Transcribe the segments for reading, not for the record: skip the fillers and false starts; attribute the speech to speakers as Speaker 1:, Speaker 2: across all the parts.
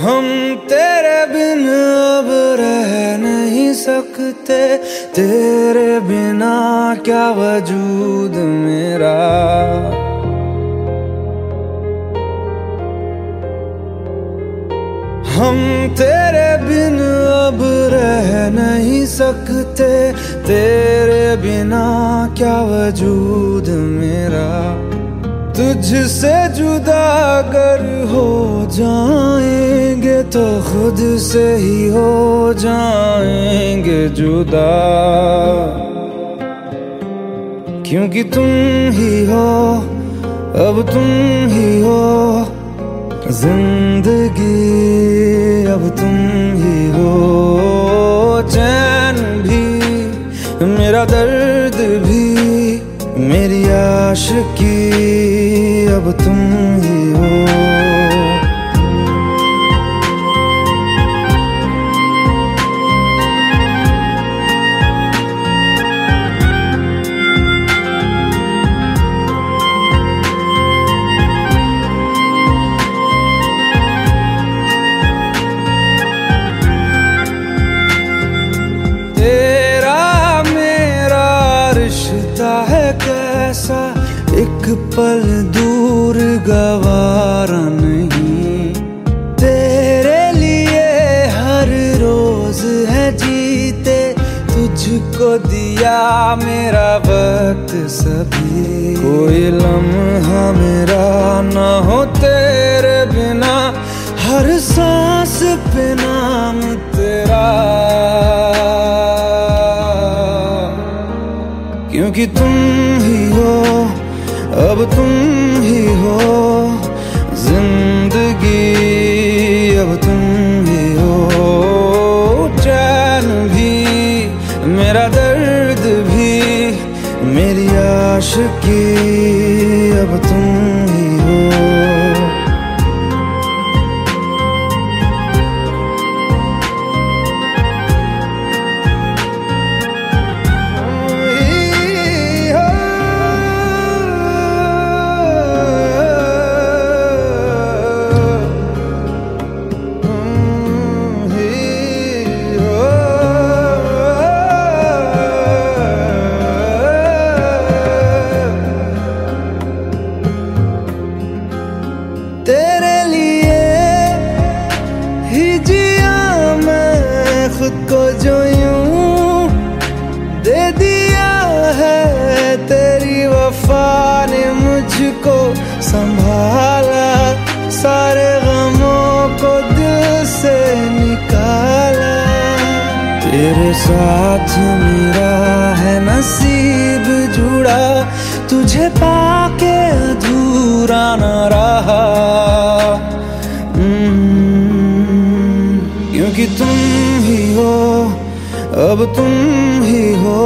Speaker 1: हम तेरे बिन अब रह नहीं सकते, तेरे बिना क्या वजूद मेरा। हम तेरे बिन अब रह नहीं सकते, तेरे बिना क्या वजूद मेरा। तुझसे जुदा अगर हो जाएंगे तो खुद से ही हो जाएंगे जुदा, क्योंकि तुम ही हो, अब तुम ही हो जिंदगी, अब तुम ही हो। चैन भी मेरा दर्द भी मेरी आशिकी, अब तुम ही हो। तेरा मेरा रिश्ता है कैसा, एक पल दूर गवारा नहीं। तेरे लिए हर रोज है जीते, तुझको दिया मेरा वक्त सभी। कोई लम्हा मेरा ना हो तेरे बिना, हर सांस पे नाम तेरा, क्योंकि तुम ही हो, अब तुम ही हो जिंदगी, अब तुम ही हो। चैन भी मेरा दर्द भी मेरी आशिकी, अब तुम ही हो। तेरे लिए ही जिया मैं खुद को, जो यूं दे दिया है तेरी वफा ने मुझको संभाला। सारे गमों को दिल से निकाला, तेरे साथ मेरा है नसीब जुड़ा, तुझे पाके अधूरा न रहा। क्योंकि तुम ही हो, अब तुम ही हो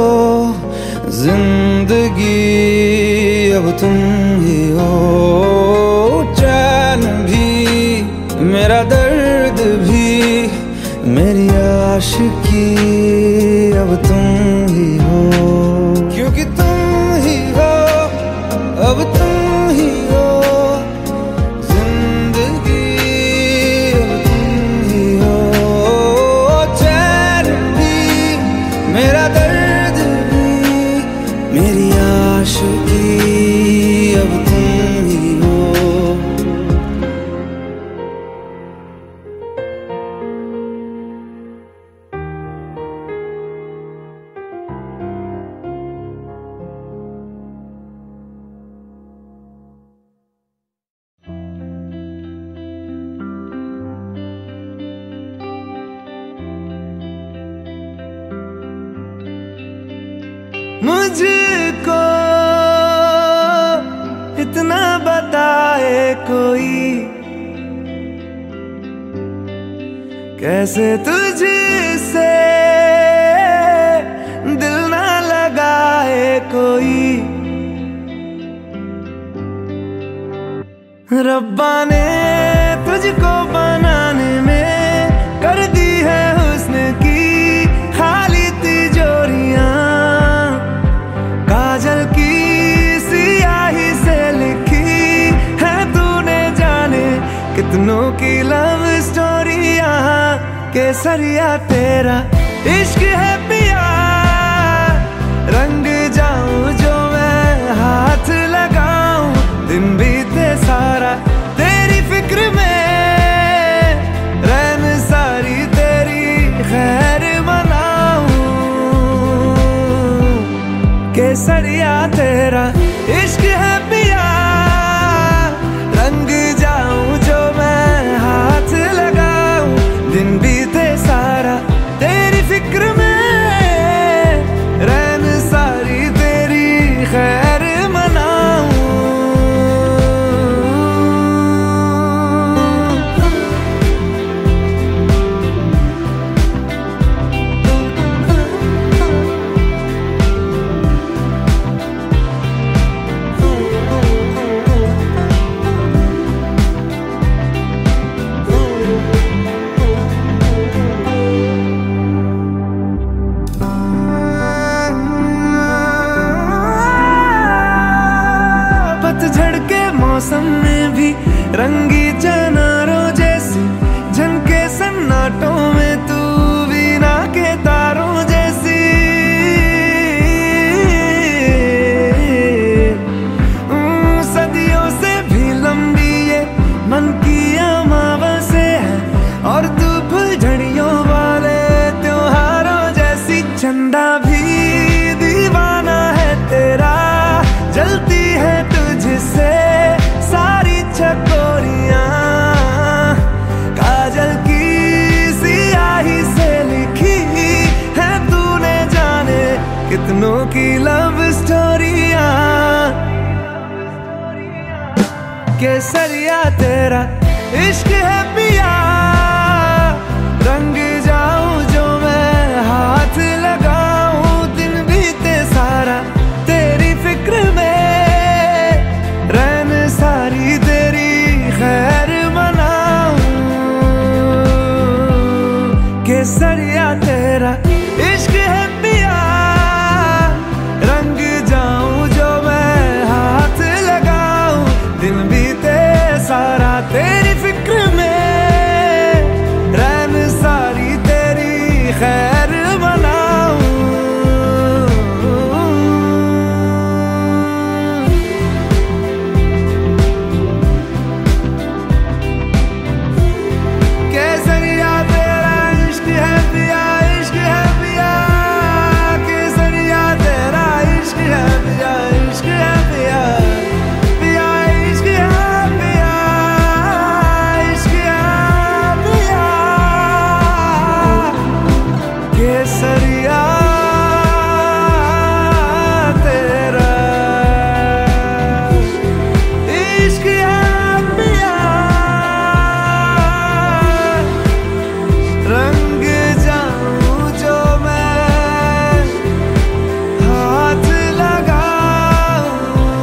Speaker 1: जिंदगी, अब तुम ही हो। चैन भी मेरा दर्द भी मेरी आशिकी, अब तुम ही हो। क्योंकि तुम ही हो, अब तुम ही हो जिंदगी, अब तुम ही हो। चैन भी मेरा दर्द भी मेरी आशिकी, अब तुम ही हो। मुझको इतना बताए कोई, कैसे तुझसे दिल ना लगाए कोई। रब्बा ने तुझको बनाने में कर दी है हुस्न की खाली तिजोरियां, काजल की सियाही से लिखी है तूने जाने कितनों की लव स्टोरी। केसरिया तेरा इश्क है पिया, रंग जाऊं जो मैं हाथ लगाऊं, दिन बीते सारा तेरी फिक्र में, रैन सारी तेरी खैर मनाऊं। केसरिया तेरा इश्क है पिया, रंग जाऊं जो मैं हाथ लगाऊं, दिन बीते सारा तेरी फिक्र में, रैन सारी तेरी खैर मनाऊं। पतझड़ के मौसम में भी रंगी चनारों जैसी, झनके सन्नाटों में तू वीणा के तारों जैसी। सदियों से भी लंबी ये मन की अमावस्या है, और तू फुलझड़ियों वाले त्योहारों जैसी। चंदा भी दीवाना है तेरा, जलती है तुझसे सारी चकोरियां, काजल की सियाही से लिखी है तूने जाने कितनों की लव स्टोरियां। केसरिया तेरा इश्क है पिया, रंग जाऊं जो मैं हाथ लगाऊं, दिन बीते सारा तेरी फिक्र में, रैन सारी तेरी खैर मनाऊं। केसरिया तेरा इश्क है पिया, रंग जाऊं जो मैं हाथ लगाऊं, दिन बीते सारा तेरी फिक्र में, रैन सारी तेरी खैर मनाऊं। केसरिया तेरा इश्क है पिया, इश्क है पिया, केसरिया तेरा इश्क है पिया, इश्क है पिया, पिया इश्क है पिया, इश्क है पिया। केसरिया तेरा इश्क है पिया, रंग जाऊं जो मैं हाथ लगाऊं।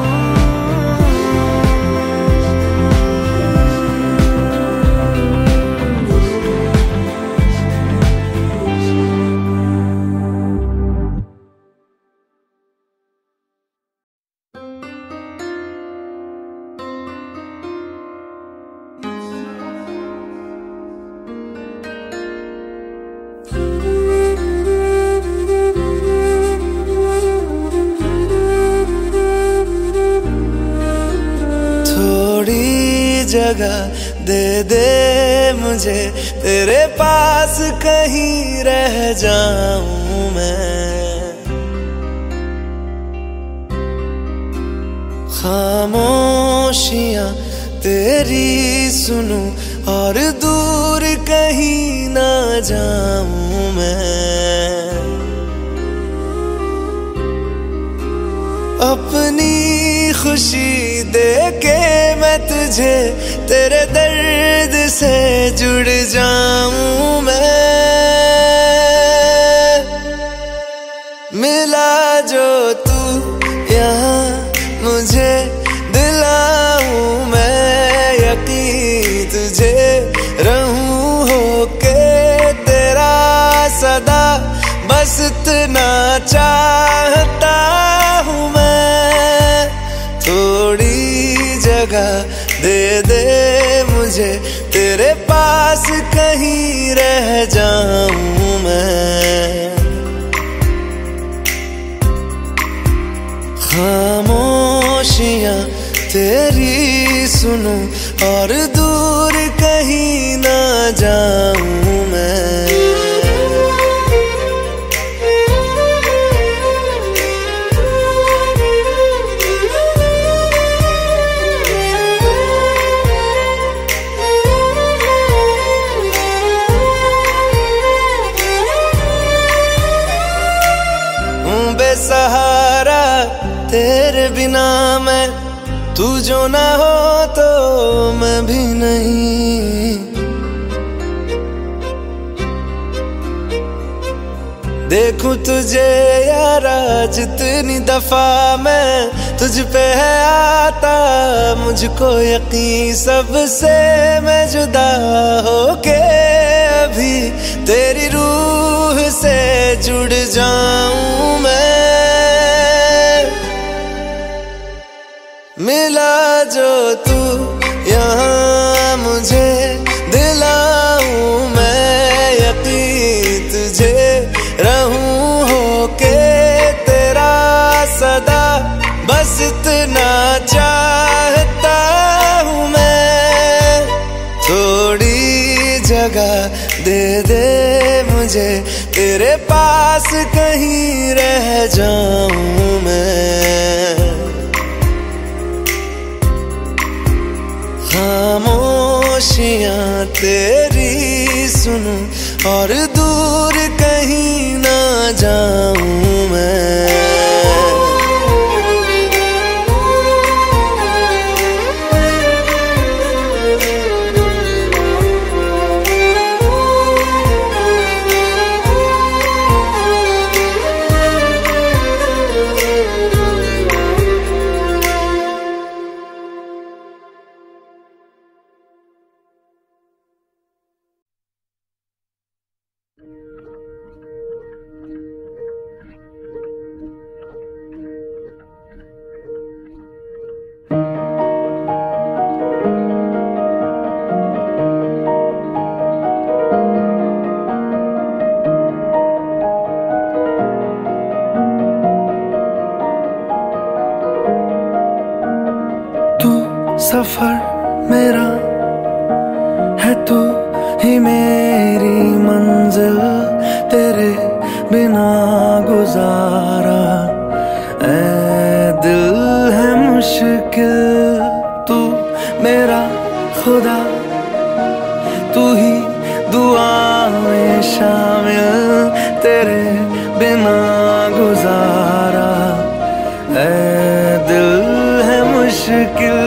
Speaker 1: थोड़ी जगह दे दे मुझे, तेरे पास कहीं रह जाऊं मैं, खामोशियां तेरी सुनूं और दूर कहीं ना जाऊं मैं। अपनी खुशी दे के मैं तुझे, तेरे दर्द से जुड़ जाऊं मैं। मिला जो तू यहाँ मुझे, दिलाऊं मैं यकीन तुझे, रहूं होके तेरा सदा, बस इतना चाहता हूँ मैं। थोड़ी जगह दे दे मुझे, तेरे पास पास कहीं रह जाऊं मैं। खामोशियां तेरी सुनूं और दूर कहीं ना जाऊं मैं। बेसहारा तेरे बिना मैं, तू जो ना हो तो मैं भी नहीं। देखूं तुझे यारा जितनी दफा मैं तुझ पे है आता, मुझको यकीन सबसे मैं जुदा होके अभी तेरी रूह से जुड़ जाऊं मैं। मिला जो तू यहाँ मुझे दिलाऊं मैं यकीन तुझे रहूं होके तेरा सदा, बस इतना चाहता हूँ मैं। थोड़ी जगह दे दे मुझे, तेरे पास कहीं रह जाऊं मैं। खामोशियां तेरी सुनूं और दूर कहीं ना जाऊं मैं।
Speaker 2: सफर मेरा है तू ही मेरी मंजिल, तेरे बिना गुजारा ऐ दिल है मुश्किल। तू मेरा खुदा, तू ही दुआ में शामिल, तेरे बिना गुजारा ऐ दिल है मुश्किल।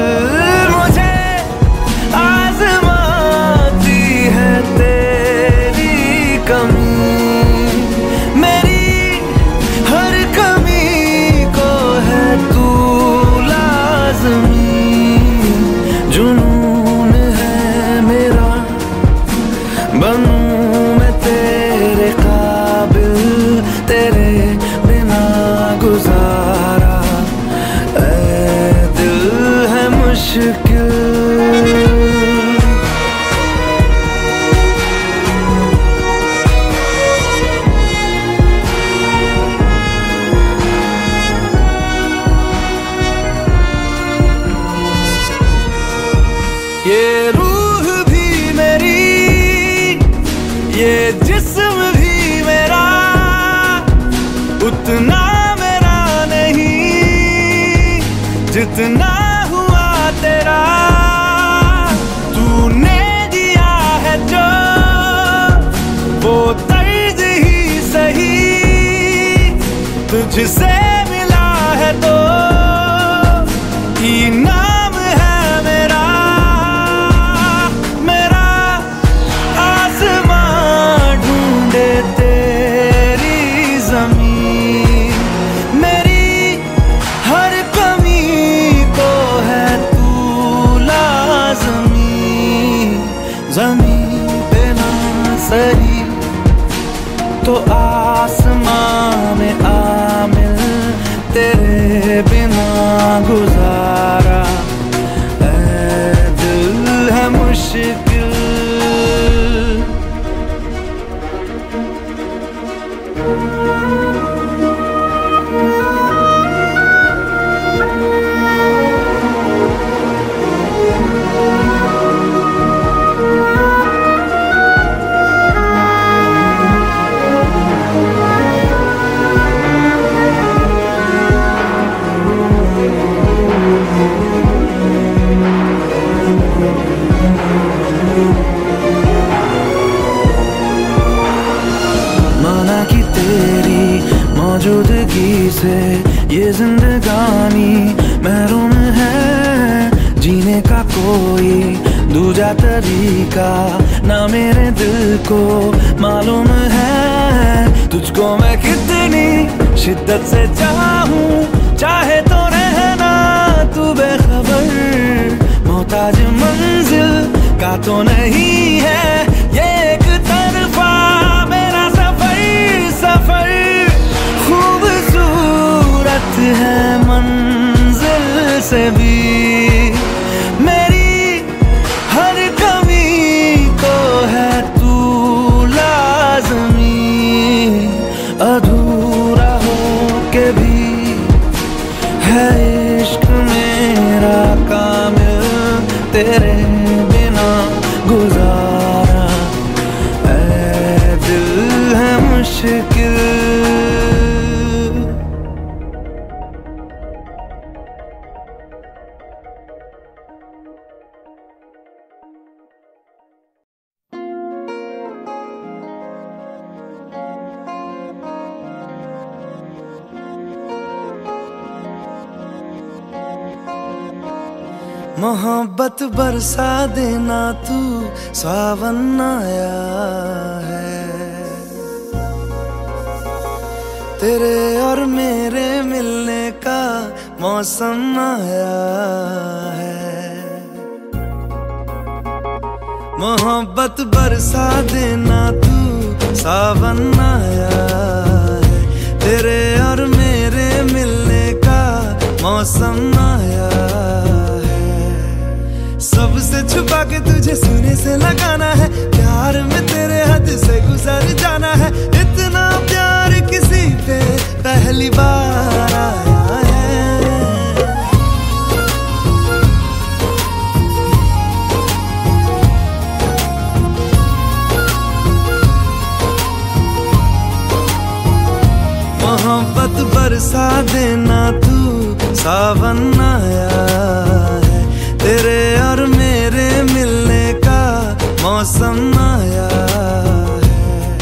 Speaker 1: ये रूह भी मेरी, ये जिस्म भी मेरा, उतना मेरा नहीं जितना हुआ तेरा। तूने दिया है जो वो तर्ज ही सही, तुझसे मिला है तो इनाम है मेरा। मेरा आसमां ढूंढे तेरी ज़मीन, मेरी हर कमी को है तू लाज़मी। ज़मीन पे ना सही तो आसमां में आमिल,
Speaker 2: से ये जिंदगानी महरूम है जीने का कोई दूजा तरीका ना मेरे दिल को मालूम है। तुझको मैं कितनी शिद्दत से चाहूं, चाहे तो रहना तू बेखबर, मोहताज मंजिल का तो नहीं है ये एक तरफा मेरा सफर। सफर खूबसूरत है मंजिल से भी, मेरी हर कमी को है तू लाज़मी। अधूरा हो के भी है इश्क मेरा कामिल, तेरे बिना गुजारा ऐ दिल है मुश्किल। मोहब्बत बरसा देना तू सावन आया है, तेरे और मेरे मिलने का मौसम आया है। मोहब्बत बरसा देना तू सावन आया है, तेरे और मेरे मिलने का मौसम आया है। सबसे छुपा के तुझे सीने से लगाना है, प्यार में तेरे हद से गुजर जाना है। इतना प्यार किसी पे पहली बार आया है। मोहब्बत बरसा देना तू सावन आया है, तेरे और मेरे मिलने का मौसम आया है।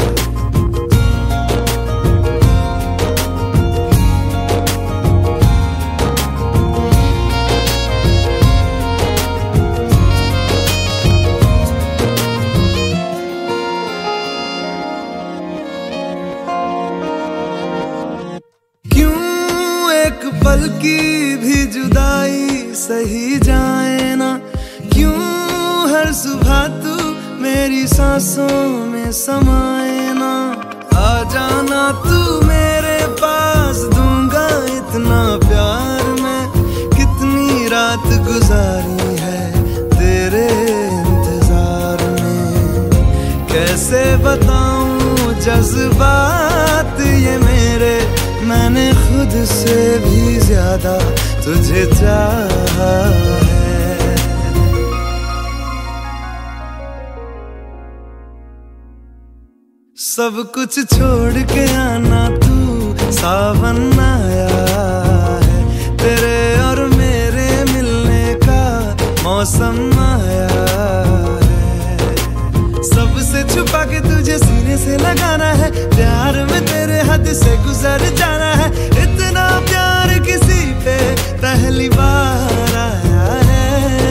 Speaker 2: क्यों एक पल की भी जुदाई सही जाए ना, क्यों हर सुबह तू मेरी सांसों में समाए ना। आ जाना तू मेरे पास, दूंगा इतना प्यार मैं। कितनी रात गुजारी है तेरे इंतजार में, कैसे बताऊं जज्बात ये मेरे। मैंने खुद से भी ज्यादा तुझे चाहा है। सब कुछ छोड़ के आना तू सावन आया है, तेरे और मेरे मिलने का मौसम आया है। सबसे छुपा के तुझे सीने से लगाना है, प्यार में तेरे हद से गुजर जाना है। इतना प्यार किसी पे पहली बार आया है।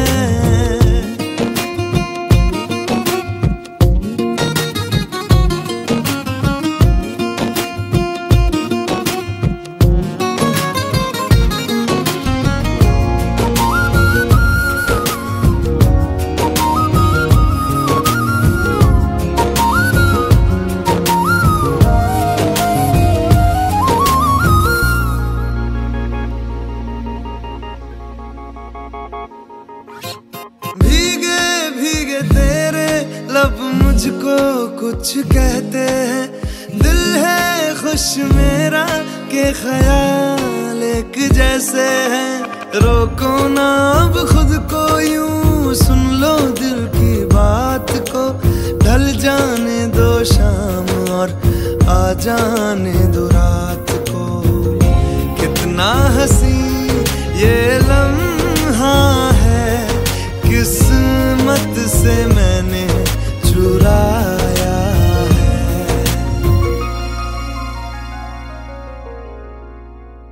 Speaker 2: लब मुझको कुछ कहते हैं, दिल है खुश मेरा के ख्याल एक जैसे हैं। रोको ना अब खुद को यूं, सुन लो दिल की बात को। ढल जाने दो शाम और आ जाने दो रात को। कितना हंसी ये लम्हा है, किस्मत से मैंने चुराया है।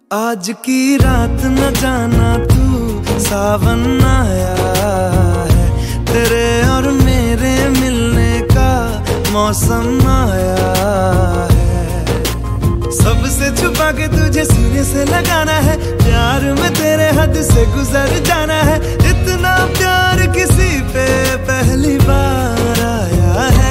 Speaker 2: आज की रात न जाना तू सावन आया है, तेरे और मेरे मिलने का मौसम आया है। सबसे छुपा के तुझे सीने से लगाना है, प्यार में तेरे हद से गुजर जाना है। इतना प्यार किसी पे पहली बार आया है।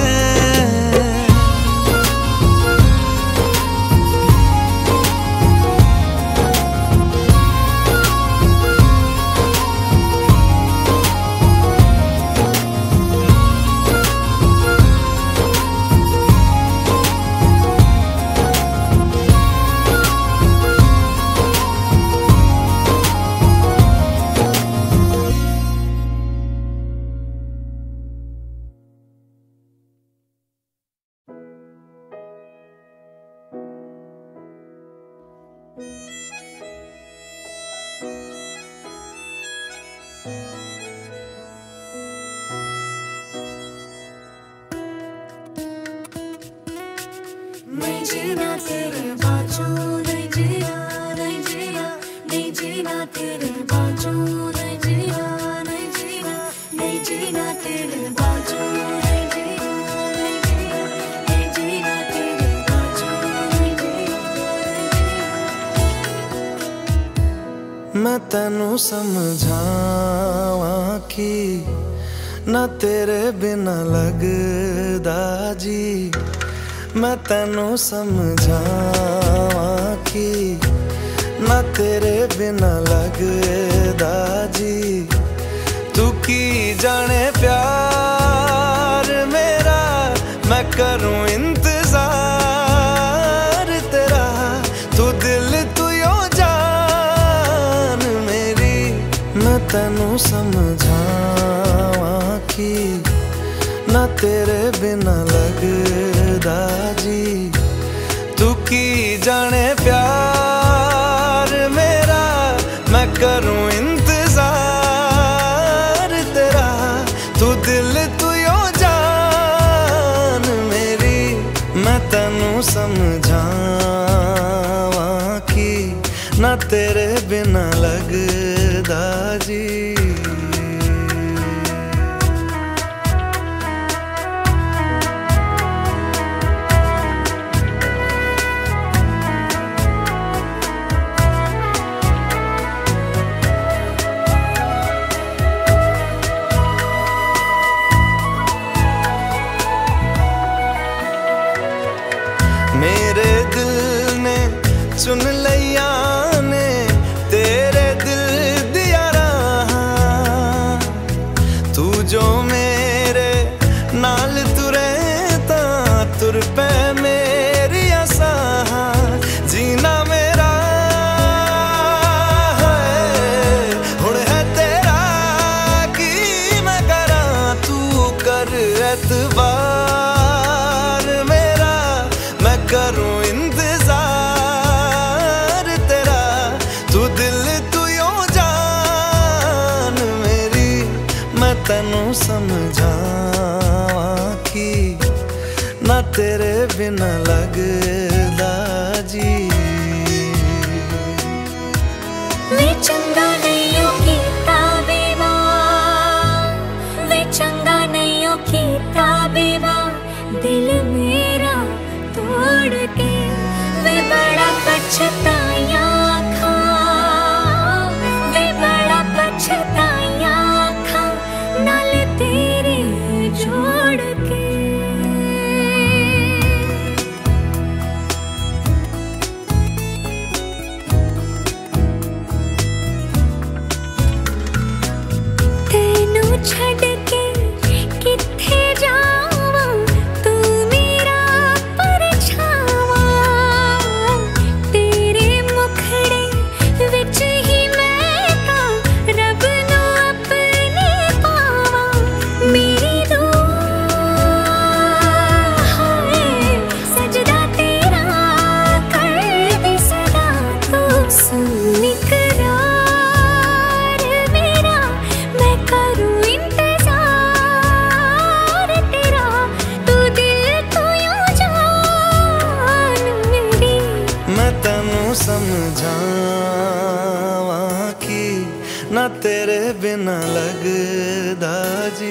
Speaker 3: नहीं जीना तेरे बाजू, नहीं जीना, नहीं जीना, नहीं जीना तेरे बाजू, नहीं जीना, नहीं जीना, नहीं जीना तेरे बाजू, नहीं जीना, नहीं जीना, नहीं जीना तेरे बाजू, नहीं जीना, नहीं जीना।
Speaker 2: मैं तैनू समझावां कि ना तेरे बिना लगदा जी। मैं तैनू समझावां कि ना तेरे बिना लगदा जी। तू की जाने प्यार मेरा, मैं करूं इंतजार तेरा। तू दिल तू यो जान मेरी। मैं तैनू समझावां कि ना तेरे बिना लगदा जी। तू की जाने प्यार मेरा, मैं करूं इंतजार तेरा। तू दिल तू यो जान मेरी। मैं तैनू समझावां कि ना तेरे बिना लगदा जी। मेरे दिल ने चुन लिया ने तेरे दिल दिया रहा। तू जो मेरे नाल तुरे ता तुर पे मेरी आसा। जीना मेरा है हुण है तेरा की मैं करा। तू कर एतबार मेरा, मैं करूं इंतजार तेरा। तू दिल तू यो जान मेरी। मैं तैनू समझावां कि ना तेरे बिना लगदा जी।
Speaker 3: वे चंगा नहीं हो कीता बेवार, वे चंगा नहीं हो कीता बेवार। दिल मेरा तोड़ के वे बड़ा पछताया खा, वे बड़ा पछताया खा नाल तेरे जोड़ के।
Speaker 2: समझावा कि ना तेरे बिना लगदा जी।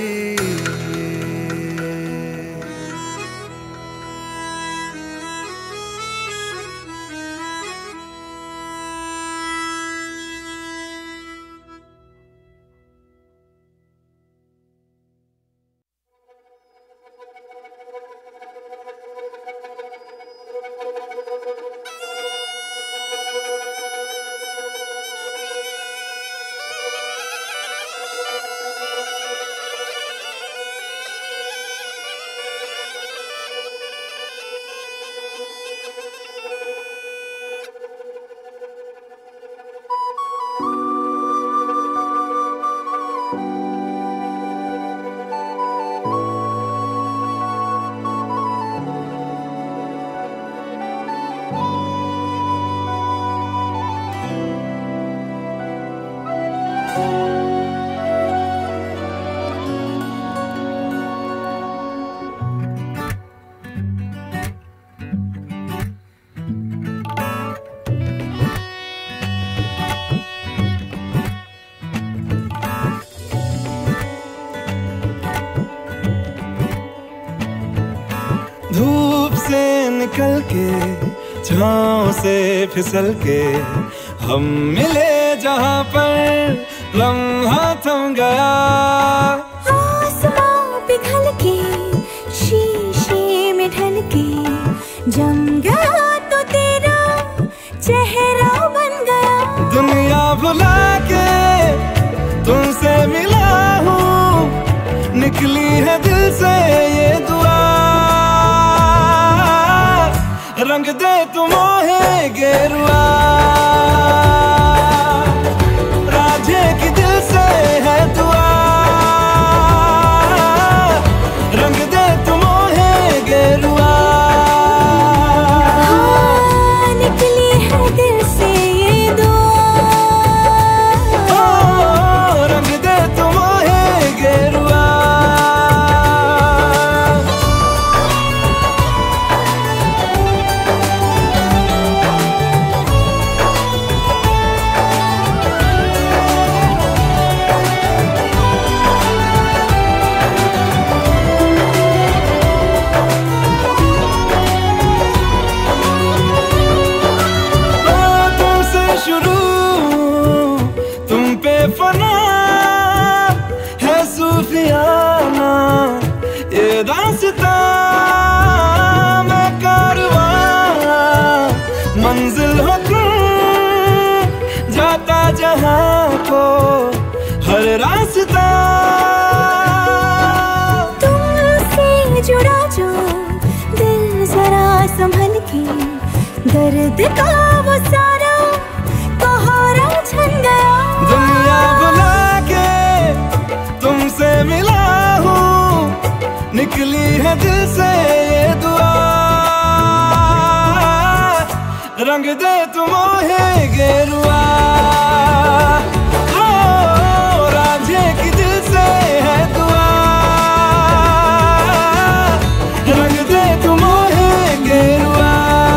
Speaker 1: धूप से निकल के छाँव से फिसल के हम मिले जहाँ पर लम्हा थम गया।
Speaker 3: आसमां पिघल के शीशे में ढल के जम गया तो तेरा चेहरा बन गया।
Speaker 1: दुनिया भुला के तुमसे मिला हूँ, निकली है दिल से ये दुआ। रंग दे तुम मोहे गेरुआ, राधे की दिल से है दुआ। रंग दे तुम मोहे गेरुआ,
Speaker 3: हाँ, निकली है दिल से ये दुआ।
Speaker 1: रंग दे तुम मोहे गेरुआ। फना है सूफियाना ये दास्तां, मैं कारवां मंजिल हो तुम, जाता जहां को हर रास्ता।
Speaker 3: तुमसे जुड़ा जो दिल जरा संभल के, दर्द का वो सारा कोहरा छन गया।
Speaker 1: दुनिया बुला के तुमसे मिला हूँ, निकली है दिल से ये दुआ। रंग दे तुम मोहे गेरुआ, राधे की दिल से है दुआ। रंग दे तुम मोहे गेरुआ।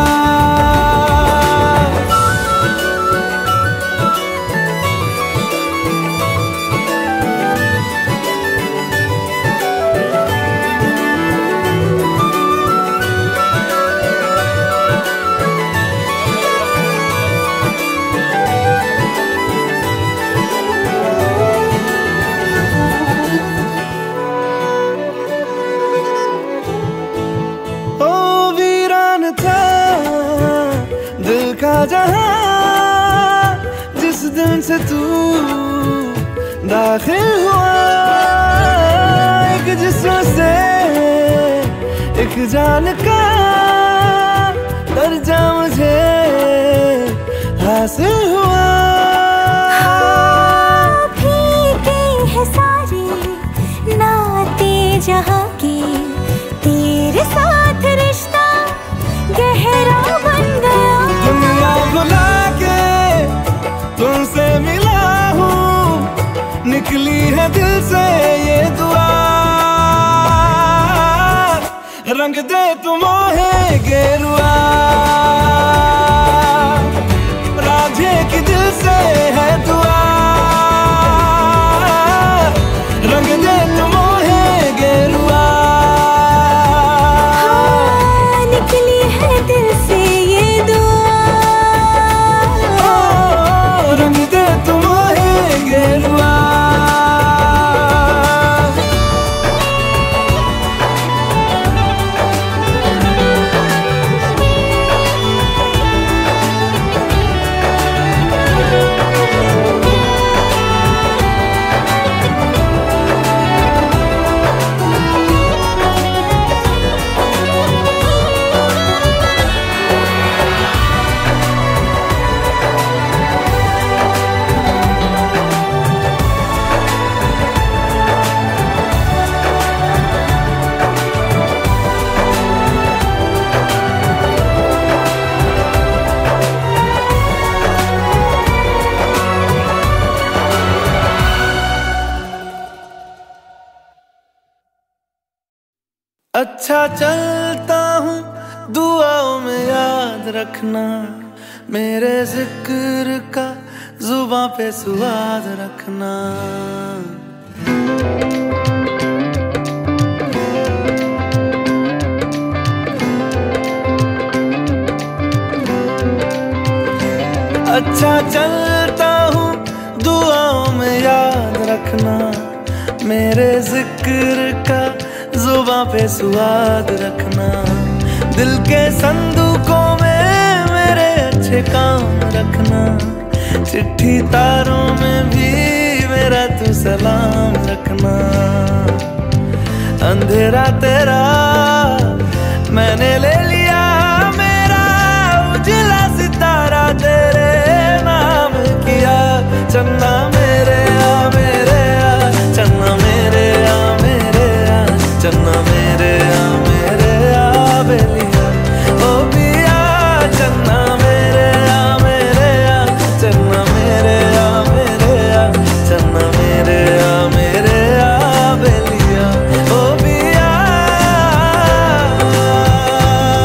Speaker 1: जहां जिस दिन से तू दाखिल हुआ, एक जिस्म से एक जान का दर्जा मुझे हासिल हुआ।
Speaker 3: फीके हैं सारे नाते जहां के, तेरे साथ रिश्ता गहरा बन गया।
Speaker 1: दुनिया भुला के तुमसे मिला हूँ, निकली है दिल से ये दुआ। रंग दे तुम मोहे गेरुआ, अच्छा चलता हूँ दुआओं में याद रखना, मेरे जिक्र का जुबां पे स्वाद रखना। अच्छा चलता हूँ दुआओं में याद रखना, मेरे जिक्र का जुबां पे स्वाद रखना। दिल के संदूकों में मेरे अच्छे काम रखना, चिट्ठी तारों में भी मेरा तू सलाम रखना। अंधेरा तेरा मैंने ले लिया, मेरा उजला सितारा तेरे नाम किया। चन्ना मेरे आ मेरे आ, चन्ना मेरे आ मेरे आ, चन्ना मेरे आ मेरे आ बेलिया ओ पिया। चन्ना मेरे आ मेरे आ, चन्ना मेरे आ मेरे आ, चन्ना मेरे आ मेरे आ बेलिया ओ पिया।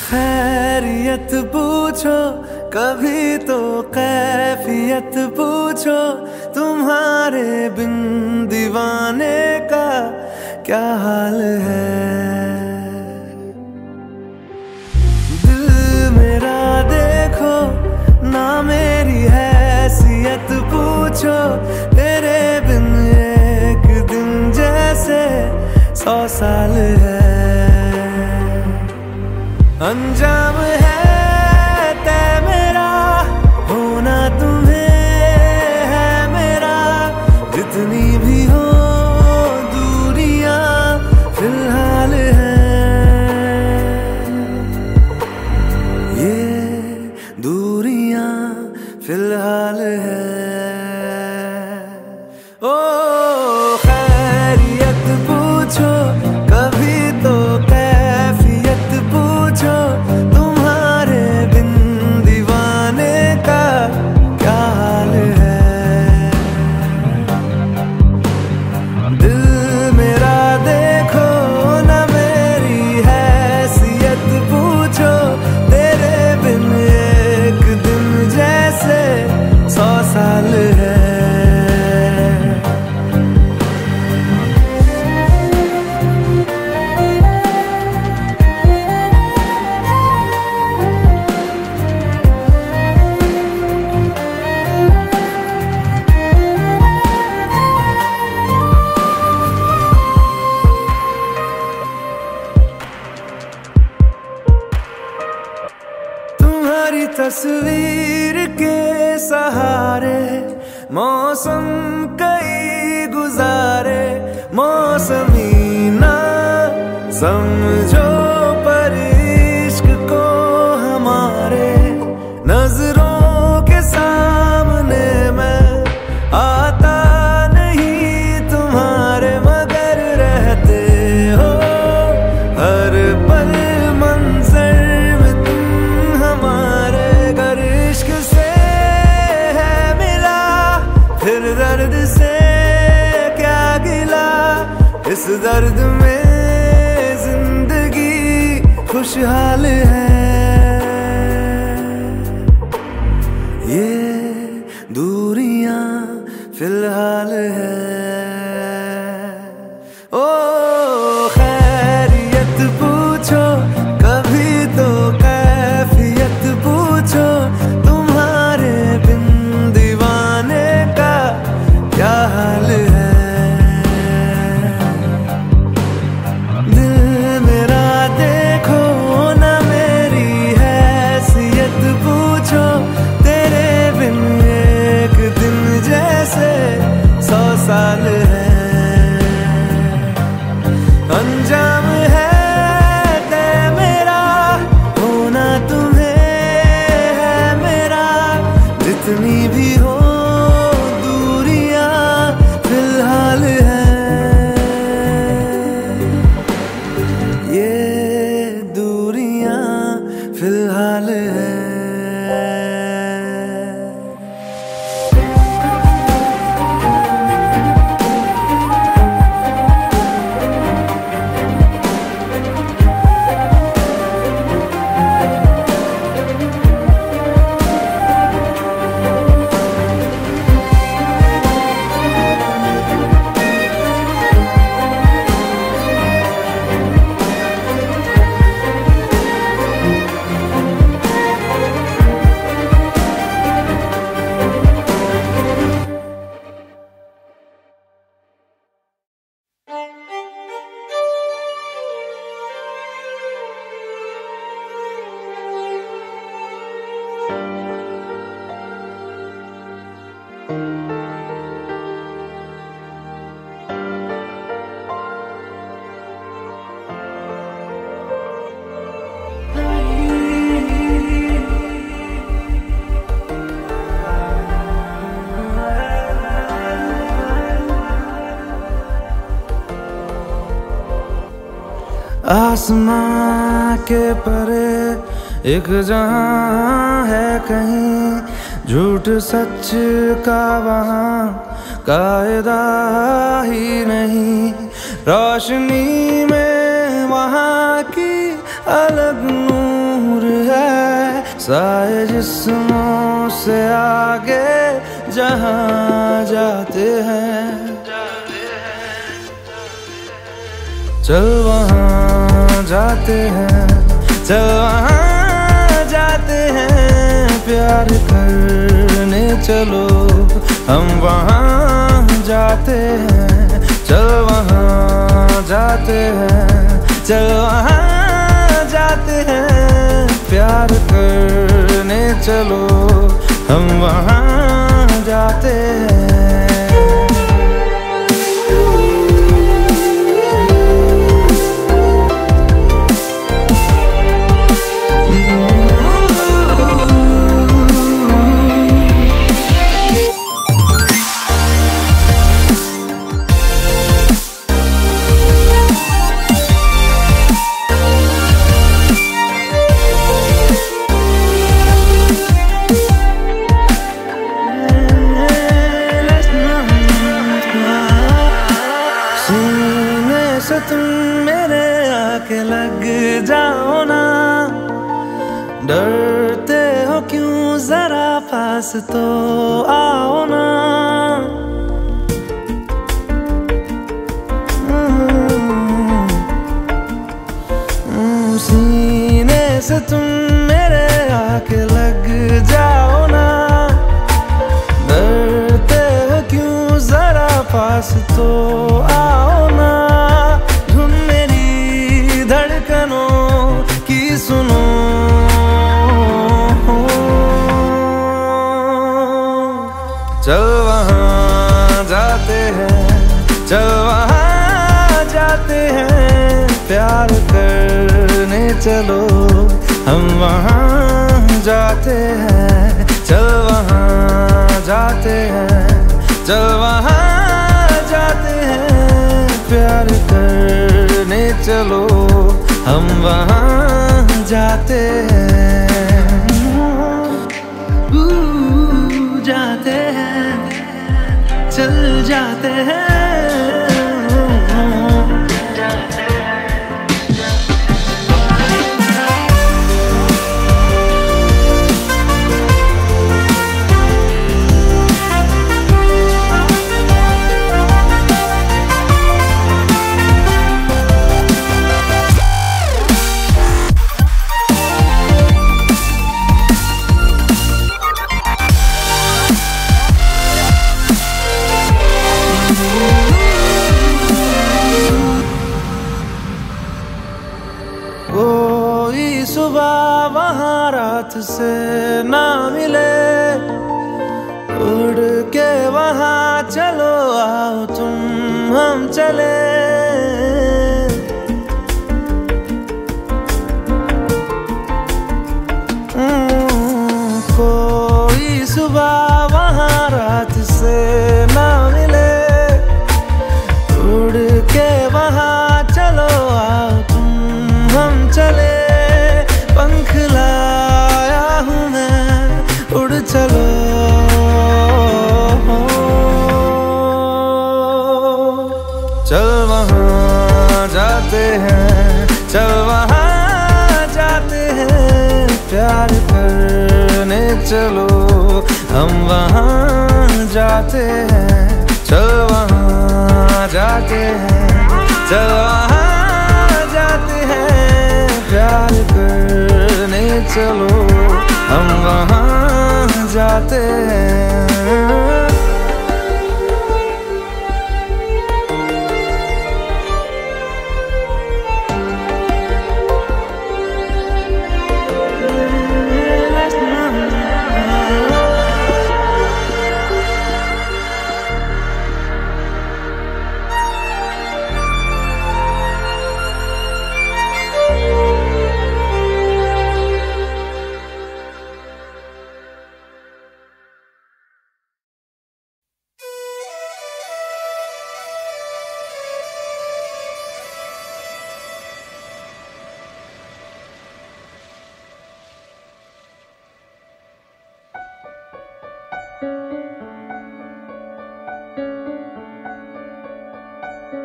Speaker 1: खैरियत पूछो कभी तो कैफियत पूछो, तुम्हारे बिन दीवाने का क्या हाल है। दिल मेरा देखो ना मेरी हैसियत पूछो, तेरे बिन एक दिन जैसे 100 साल है। अंजाम है तय मेरा, होना तुम्हें है मेरा, जितनी भी हो दूरियां फिलहाल हैं। ये दूरियां फिलहाल हैं। ओ खैरियत पूछो कभी तो कैफियत पूछो, तुम्हारे बिन दीवाने का क्या हाल है। दिल मेरा देखो ना मेरी हैसियत पूछो, तेरे बिन एक दिन जैसे 100 साल है। तुम्हारी तस्वीर के सहारे मौसम कई गुजारे, मौसमी ना समझो पर इश्क को हमारे, नजरों के सामने मैं आता नहीं तुम्हारे, मगर रहते हो हर पल मंजर में तुम हमारे। गर इश्क से है मिला फिर दर्द से क्या गिला, इस दर्द में जिंदगी खुशहाल है। ये दूरियां फिलहाल है। ओ खैरियत पूछो कभी तो कैफियत पूछो, तुम्हारे बिन दीवाने का क्या हाल है। दिल मेरा देखो ना मेरी हैसियत पूछो, तेरे बिन एक दिन जैसे 100 साल है। अंजाम है तय मेरा, होना तुम्हें है मेरा, जितनी भी हो दूरियां फिलहाल हैं। ये दूरियां फिलहाल हैं। आसमां के परे एक जहां है कहीं, झूठ सच का वहां कायदा ही नहीं। रोशनी में वहां की अलग नूर साए जिस्मों से आगे जहां जाते हैं, चल वहां जाते हैं, चल वहां जाते हैं, प्यार करने चलो हम वहां जाते हैं, चल वहां जाते हैं, चल वहां जाते हैं, प्यार करने चलो हम वहां जाते हैं। तुम मेरे आके लग जाओ ना, डरते हो क्यों जरा पास तो आओ ना। सीने से तुम मेरे आके लग जाओ ना, डरते हो क्यों जरा पास तो आओ ना। सुनो चल वहां जाते हैं, चल वहां जाते हैं, प्यार करने चलो हम वहां जाते हैं, चल वहां जाते हैं, चल वहां जाते हैं, प्यार करने चलो हम वहां जाते हैं, जाते हैं, चल जाते हैं। कोई सुबह वहाँ रात से ना मिले, उड़ के वहाँ चलो आओ तुम हम चले। कोई सुबह वहाँ रात से ना मिले, उड़ के वहाँ चलो आओ तुम हम चले। पंख लाया हूँ मैं, उड़ चलो चल वहां जाते हैं, चल वहां जाते हैं, प्यार करने चलो हम वहां जाते हैं, चल वहां जाते हैं, चल वहां जाते हैं, प्यार करने चलो हम वहां जाते हैं।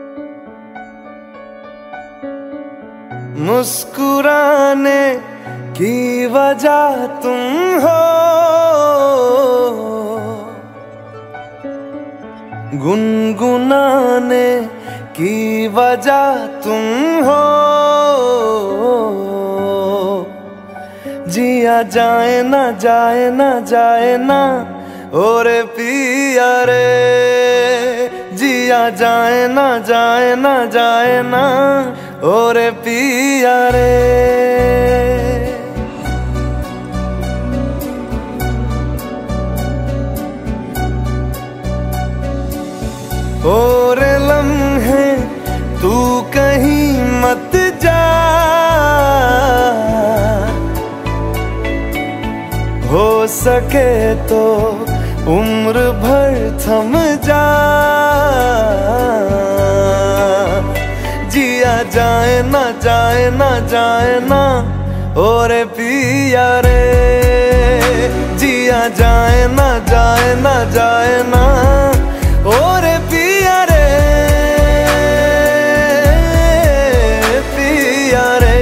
Speaker 1: मुस्कुराने की वजह तुम हो, गुनगुनाने की वजह तुम हो। जिया जाए ना जाए ना जाए ना और पिया रे, जिया जाए ना जाए ना जाए ना और पिया रे। और लम्हे तू कहीं मत जा, हो सके तो उम्र भर थम जा। जिया जाए ना जाए ना जाए ना और पिया रे, जिया जाए ना जाए ना जाए ना और पिया रे, पिया रे।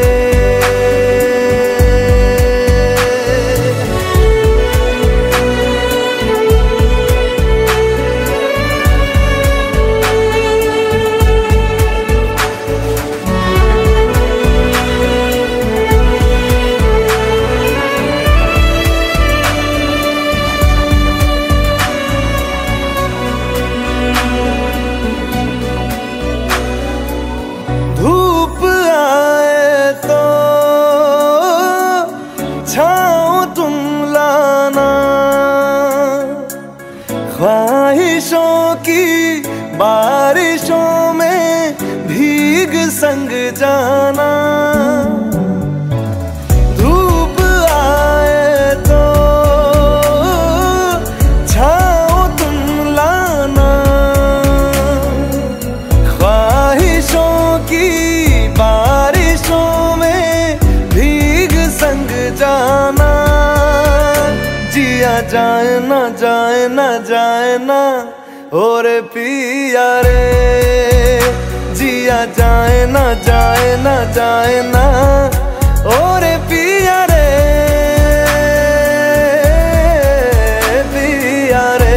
Speaker 1: ख्वाहिशों की बारिशों में भीग संग जाना, धूप आए तो छाओ तुम लाना। ख्वाहिशों की बारिशों में भीग संग जाना। जिया जाए ना जाए ना जाए ना और पिया रे, जिया जाए ना जाए ना जाए ना और पिया रे, पिया रे।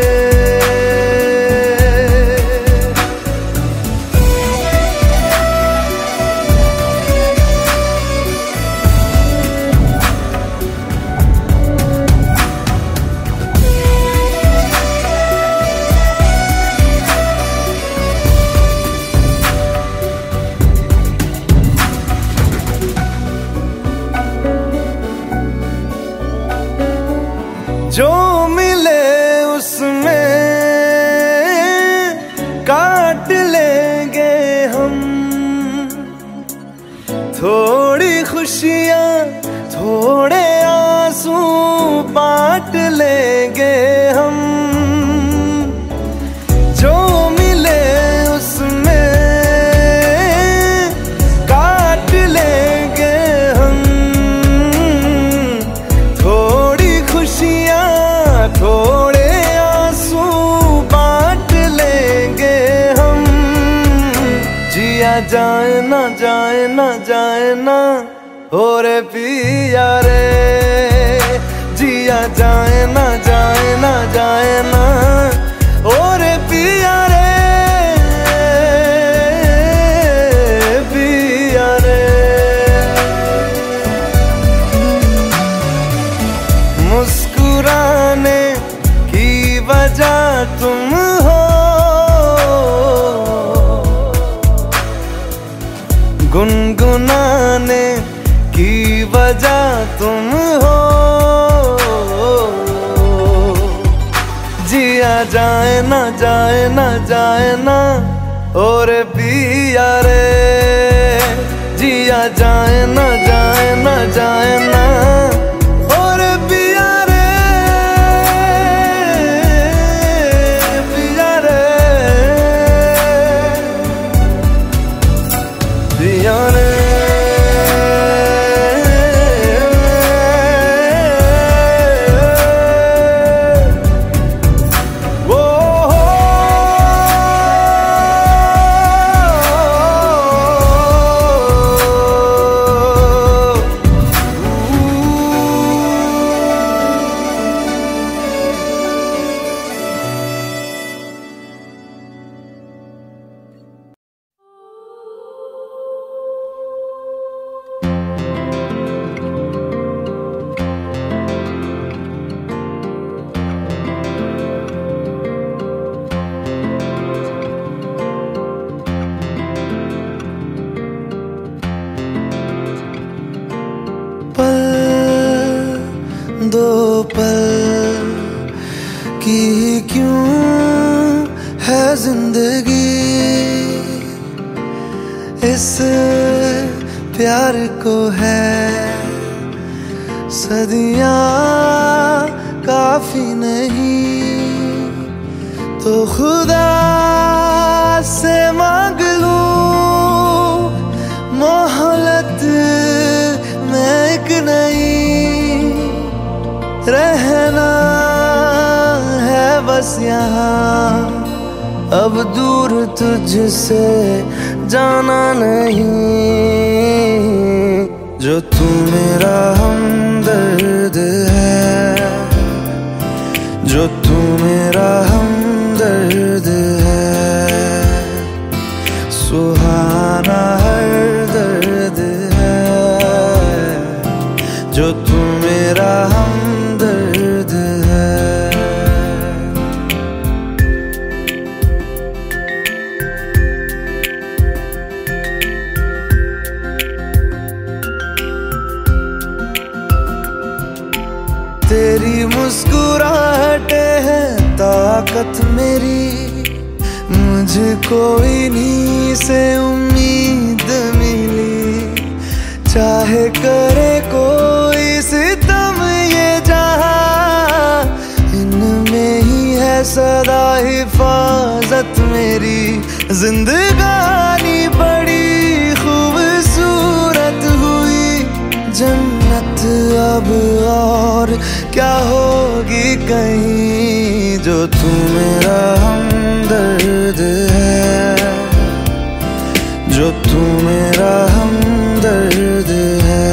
Speaker 1: जो मिले उसमें काट लेंगे हम, थोड़ी खुशियाँ थोड़े आंसू बांट लेंगे हम। जो मिले उसमें काट लेंगे हम, थोड़ी खुशियाँ थोड़े आंसू बांट लेंगे हम। जिया जाए ना जाए ना जाए ना और पिया रे, जिया जाए ना जाए ना जाए ना और पिया रे, पिया रे। मुस्कुराने की वजह तुम हो, गुनगुनाने की वजह तुम हो। जिया जाए ना जाए ना जाए ना और पिया रे, जिया जाए ना जाए ना जाए ना और पिया रे, पिया रे, पिया रे।
Speaker 2: दो पल की क्यों है जिंदगी, इस प्यार को है सदियां काफी नहीं, तो खुदा से मांग लूं मोहलत में एक नहीं, रहना है बस यहाँ, अब दूर तुझसे जाना नहीं। जो तू मेरा हमदर्द है, जो तू मेरा हमदर्द है, सुहाना हर दर्द है, जो तू मेरा हमदर्द है। तेरी मुस्कुराहटे है ताकत मेरी, मुझको इन्हीं से उम्मीद मिली, चाहे करे कोई सितम ये जहां, इनमें ही है सदा हिफाजत मेरी। जिंदगानी बड़ी खूबसूरत हुई, जन्नत अब और क्या होगी कहीं, जो तू मेरा हमदर्द है, जो तू मेरा हमदर्द है,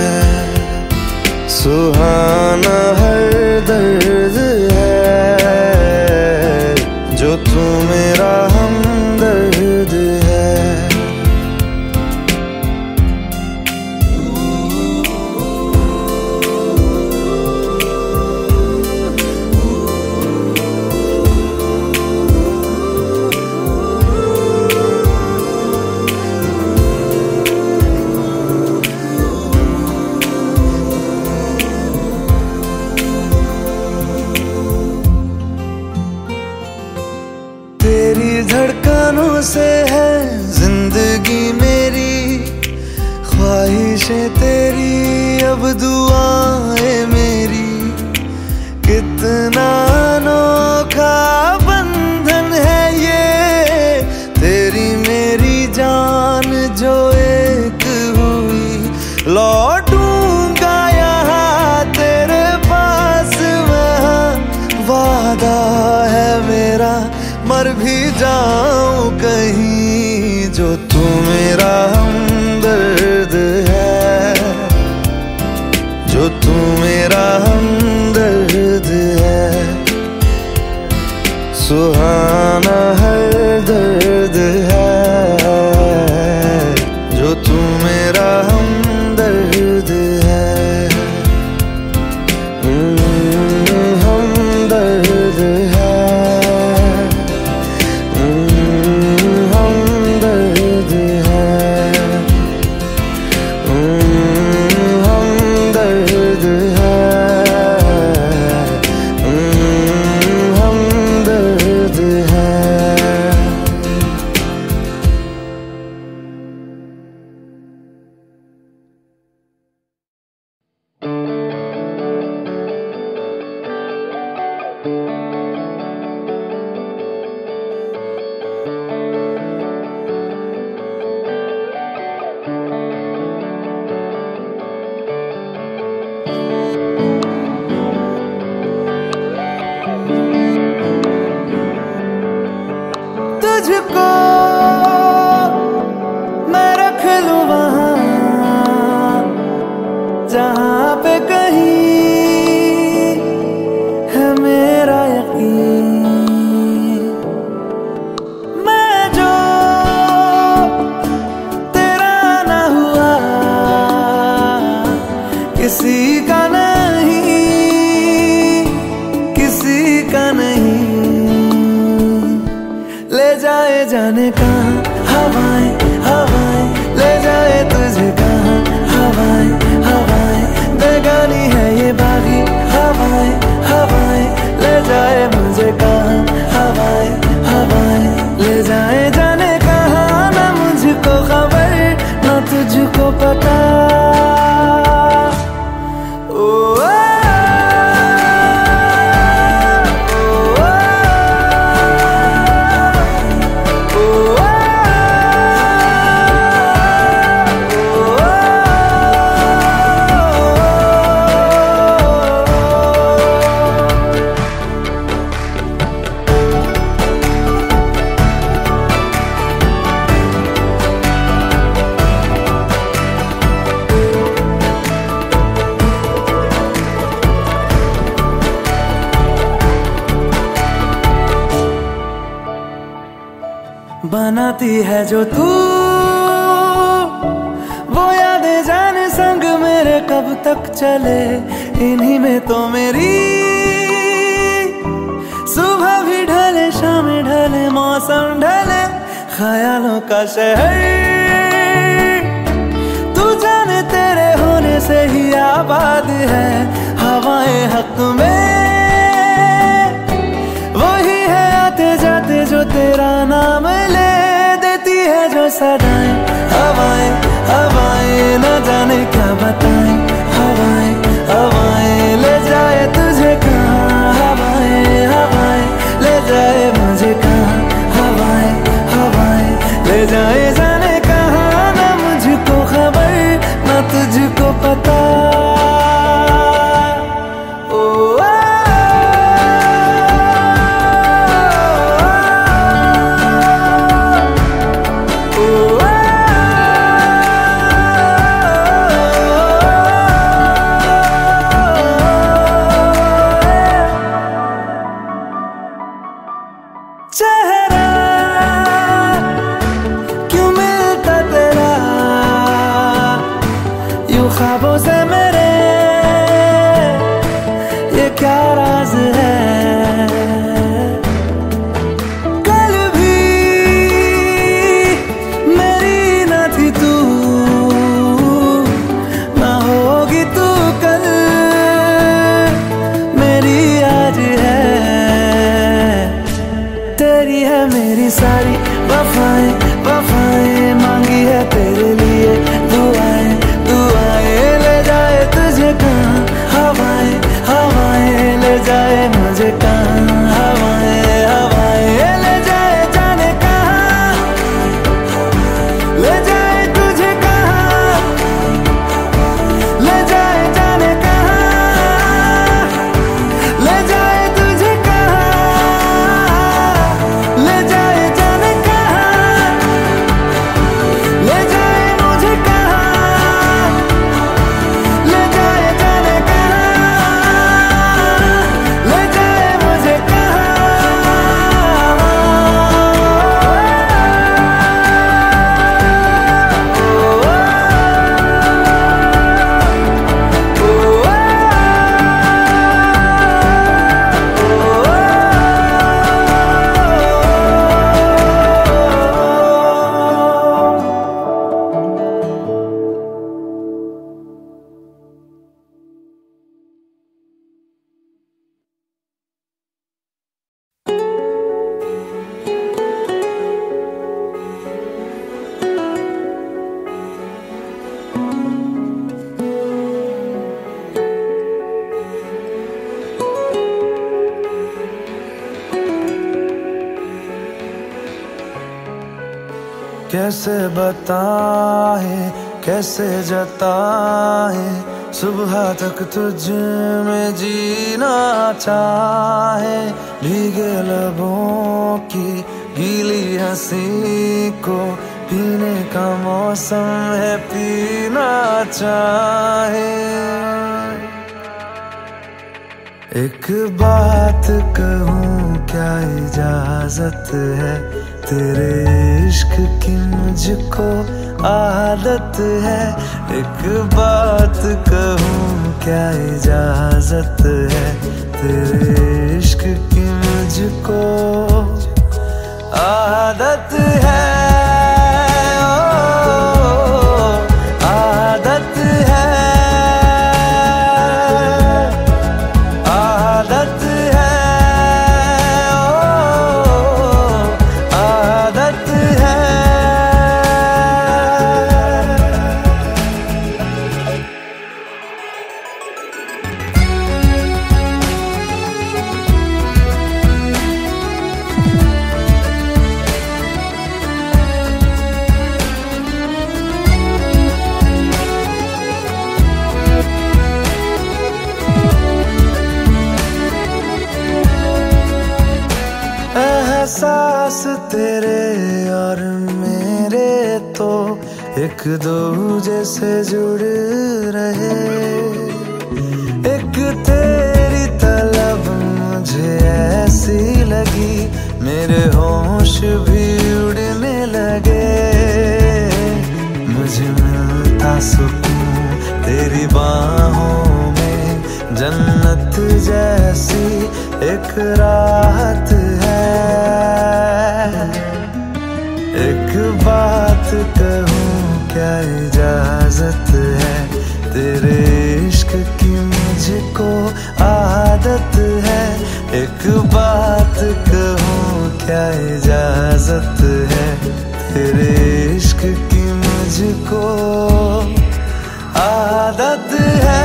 Speaker 2: सुहाना हर दर्द है, जो तू मेरा हमदर्द है। तेरी धड़कनों से है जिंदगी मेरी, ख्वाहिशें तेरी अब दुआएं मेरी, कितना अनोखा बंधन है ये, तेरी मेरी जान जो एक हुई, लौटूंगा यहाँ तेरे पास मैं, वादा है मेरा मर भी जाऊं कहीं, जो तू मेरा हमदर्द है, जो तू मेरा हमदर्द है, सुहाना हर दर्द है, जो तू मेरा हमदर्द है। हमदर्द है, हमदर्द है, हमदर्द है, हमदर्द है। तुझको मैं रख लूं वहां जहां पे कहीं है मेरा यकीन, मैं जो तेरा ना हुआ किसी का नहीं, किसी का नहीं, ले जाए जाने कहाँ हवाएं हवाएं, ले जाए तुझे कहाँ हवाएं हवाएं,
Speaker 1: बनाती है जो तू, वो यादें जाने संग मेरे कब तक चले। इन्हीं में तो मेरी सुबह भी ढले, शाम ढले, मौसम ढले, ख्यालों का शहर तू जाने तेरे होने से ही आबाद है। हवाएं हक में वही है आते जाते जो तेरा नाम ले देती है जो सदाएं। हवाएं हवाएं न जाने क्या बताएं, हवाएं हवाएं ले जाए तुझे कहाँ, हवाएं हवाएं ले जाए मुझे कहाँ, हवाएं हवाएं ले जाए जाने कहाँ। ना मुझको खबर ना तुझको पता। ख्वाबों से मेरे ये क्या राज है, कल भी मेरी न थी तू, ना होगी तू कल मेरी आज है। तेरी है मेरी सारी वफाएं वफाएं, मांगी है तेरे लिए दुआएं दुआएं। ले जाए तुझे कहाँ, हवाएं हवाएं ले जाए मुझे कहाँ, हवाएं हवाएं ले जाए जाने कहाँ, ले जाए तुझे कहाँ, ले जाए जाने कहाँ, ले जाए तुझे कहाँ, ले जाए जाने कहाँ, ले जाए मुझे कहाँ, ले जाए जाने कहाँ, ले जाए मुझे कहाँ। कैसे बताए कैसे जताए, सुबह तक तुझ में जीना चाहे। भीगे लबों की गीली हंसी को पीने का मौसम है, पीना चाहे। एक बात कहूँ क्या इजाजत है, तेरे इश्क की मुझको आदत है। एक बात कहूँ क्या इजाजत है, तेरे इश्क की मुझको आदत है। आदत है, आदत है, आदत है। एहसास तेरे और मेरे तो एक दूजे से जुड़ रहे। एक तेरी तलब मुझे ऐसी लगी, मेरे होश भी उड़ने सुकून तेरी बाहों में, जन्नत जैसी एक राहत है। एक बात कहूँ क्या इजाजत है, तेरे इश्क की मुझको आदत है। एक बात कहूँ क्या इजाजत है, तेरे इश्क की मुझको आदत है।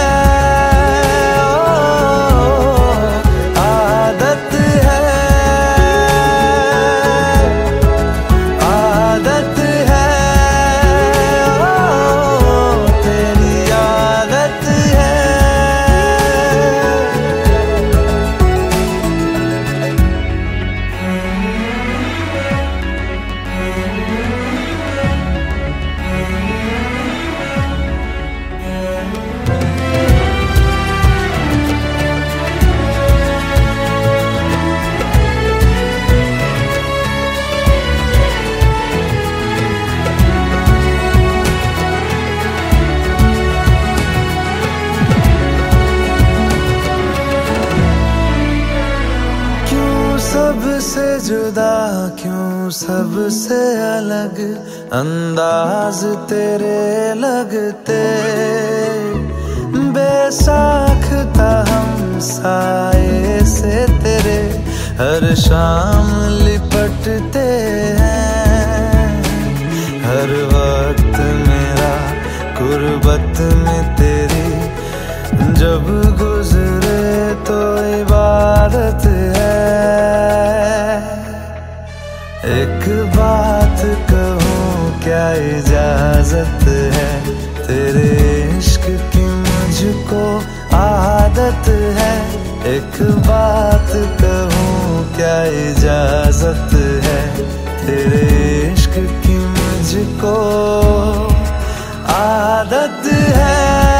Speaker 1: सबसे जुदा क्यों सबसे अलग अंदाज तेरे लगते, बेसाख्ता हम साए से तेरे हर शाम लिपटते हैं। हर वक्त मेरा गुर्बत में तेरी जब गुजरे तो इबादत है। एक बात कहूँ क्या इजाजत है, तेरे इश्क की मुझको आदत है। एक बात कहूँ क्या इजाजत है, तेरे इश्क की मुझको आदत है।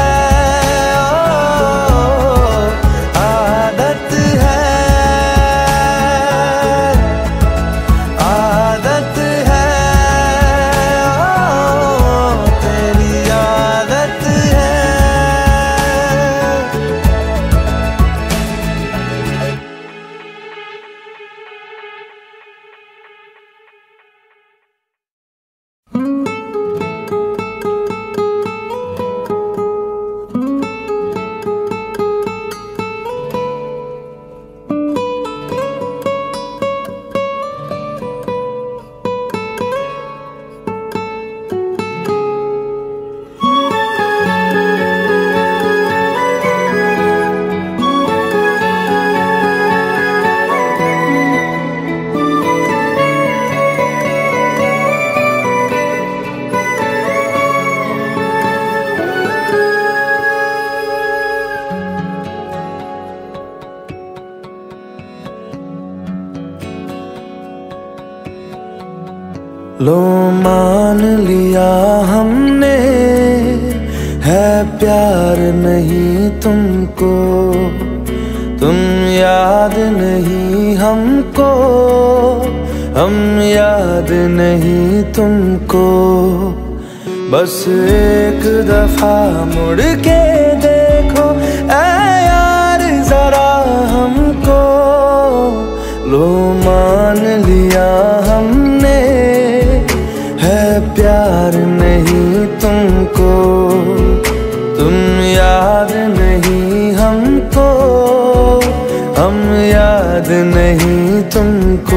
Speaker 1: लो मान लिया हमने है प्यार नहीं तुमको, तुम याद नहीं हमको, हम याद नहीं तुमको। बस एक दफा मुड़ के देखो ऐ यार जरा हमको। लो मान लिया हमने है प्यार नहीं तुमको, तुम याद नहीं हमको, हम याद नहीं तुमको।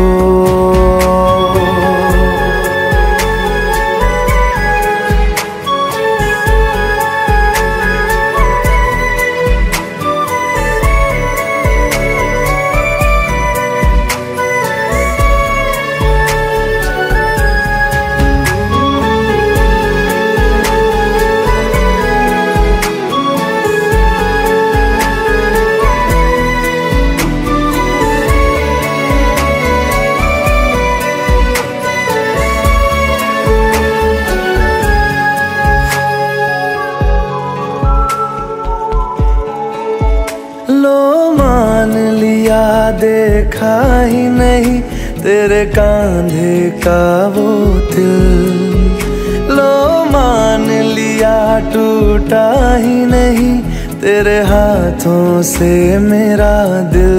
Speaker 1: देखा ही नहीं तेरे कांधे का वो दिल, लो मान लिया
Speaker 2: लिया टूटा ही नहीं, तेरे हाथों से मेरा दिल।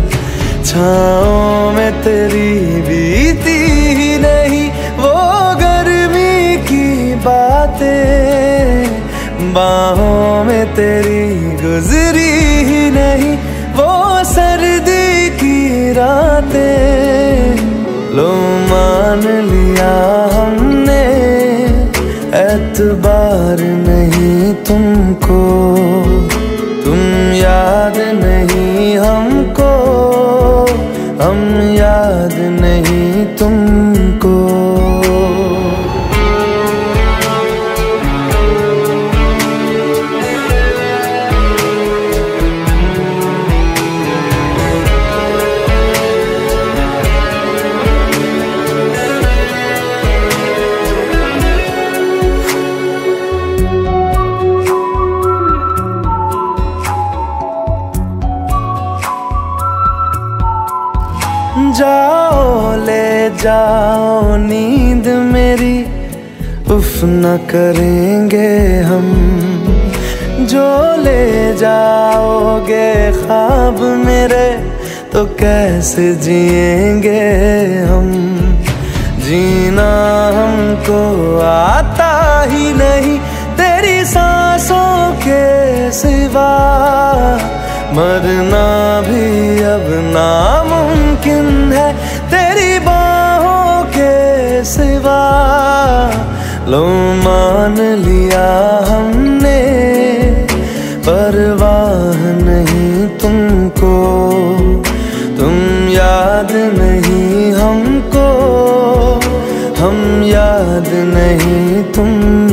Speaker 2: छाँव में तेरी बीती ही नहीं वो गर्मी की बातें, बाहों में तेरी गुजरी ही नहीं वो सर्दी की रातें। लो मान लिया हमने एतबार नहीं तुमको, तुम याद नहीं हमको, हम याद नहीं तुमको। जाओ ले जाओ नींद मेरी, उफ न करेंगे हम। जो ले जाओगे ख्वाब मेरे तो कैसे जिएंगे हम। जीना हमको आता ही नहीं तेरी सांसों के सिवा, मरना भी अब नामुमकिन है तेरी बाहों के सिवा। लो मान लिया हमने परवाह नहीं तुमको, तुम याद नहीं हमको, हम याद नहीं तुम